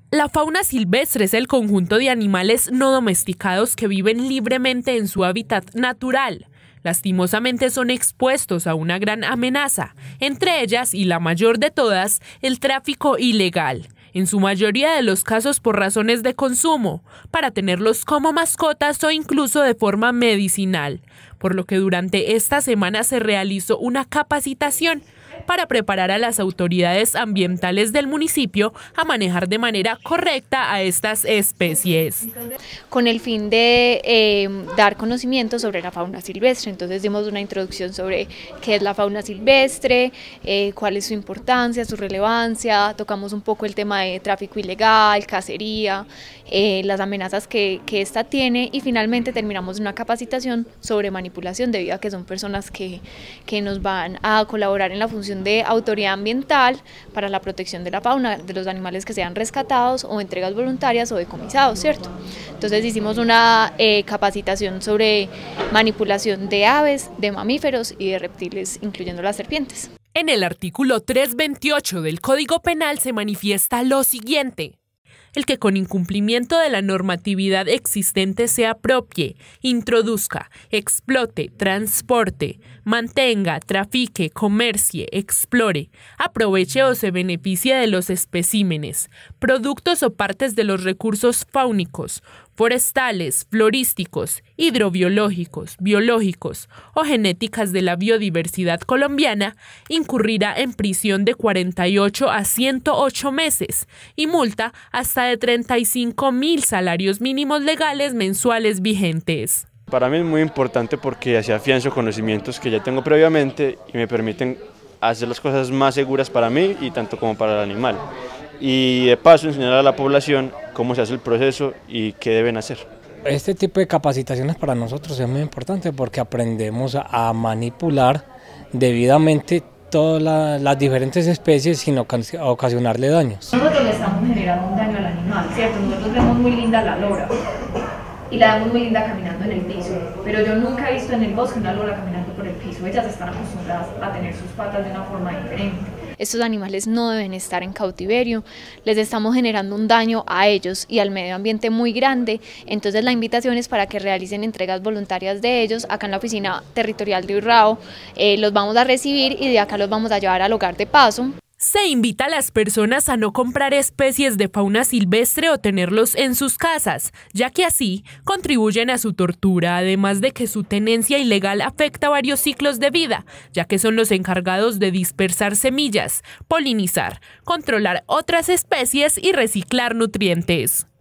La fauna silvestre es el conjunto de animales no domesticados que viven libremente en su hábitat natural. Lastimosamente son expuestos a una gran amenaza, entre ellas y la mayor de todas, el tráfico ilegal, en su mayoría de los casos por razones de consumo, para tenerlos como mascotas o incluso de forma medicinal, por lo que durante esta semana se realizó una capacitación para preparar a las autoridades ambientales del municipio a manejar de manera correcta a estas especies. Con el fin de dar conocimiento sobre la fauna silvestre, entonces dimos una introducción sobre qué es la fauna silvestre, cuál es su importancia, su relevancia, tocamos un poco el tema de tráfico ilegal, cacería, las amenazas que esta tiene y finalmente terminamos una capacitación sobre manipulación debido a que son personas que nos van a colaborar en la función de autoridad ambiental para la protección de la fauna, de los animales que sean rescatados o entregas voluntarias o decomisados, ¿cierto? Entonces hicimos una capacitación sobre manipulación de aves, de mamíferos y de reptiles, incluyendo las serpientes. En el artículo 328 del Código Penal se manifiesta lo siguiente: el que con incumplimiento de la normatividad existente se apropie, introduzca, explote, transporte, mantenga, trafique, comercie, explore, aproveche o se beneficie de los especímenes, productos o partes de los recursos fáunicos, forestales, florísticos, hidrobiológicos, biológicos o genéticas de la biodiversidad colombiana, incurrirá en prisión de 48 a 108 meses y multa hasta de 35.000 salarios mínimos legales mensuales vigentes. Para mí es muy importante porque así afianzo conocimientos que ya tengo previamente y me permiten hacer las cosas más seguras para mí y tanto como para el animal. Y de paso enseñar a la población cómo se hace el proceso y qué deben hacer. Este tipo de capacitaciones para nosotros es muy importante porque aprendemos a manipular debidamente todas las diferentes especies sin ocasionarle daños. Nosotros le estamos generando un daño al animal, ¿cierto? Nosotros vemos muy linda la lora y la vemos muy linda caminando en el piso, pero yo nunca he visto en el bosque una lora caminando por el piso. Ellas están acostumbradas a tener sus patas de una forma diferente. Estos animales no deben estar en cautiverio, les estamos generando un daño a ellos y al medio ambiente muy grande, entonces la invitación es para que realicen entregas voluntarias de ellos acá en la oficina territorial de Urrao, los vamos a recibir y de acá los vamos a llevar al hogar de paso. Se invita a las personas a no comprar especies de fauna silvestre o tenerlos en sus casas, ya que así contribuyen a su tortura, además de que su tenencia ilegal afecta varios ciclos de vida, ya que son los encargados de dispersar semillas, polinizar, controlar otras especies y reciclar nutrientes.